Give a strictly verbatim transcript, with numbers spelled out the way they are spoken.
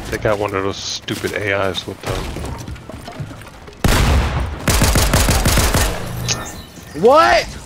They got one of those stupid A Is with them. What?